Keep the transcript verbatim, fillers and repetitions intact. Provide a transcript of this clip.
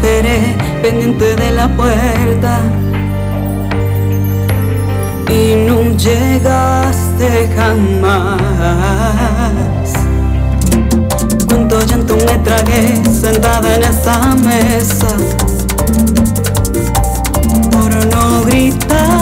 esperé pendiente de la puerta y no llegaste jamás. Cuánto llanto me tragué sentada en esa mesa por no gritar.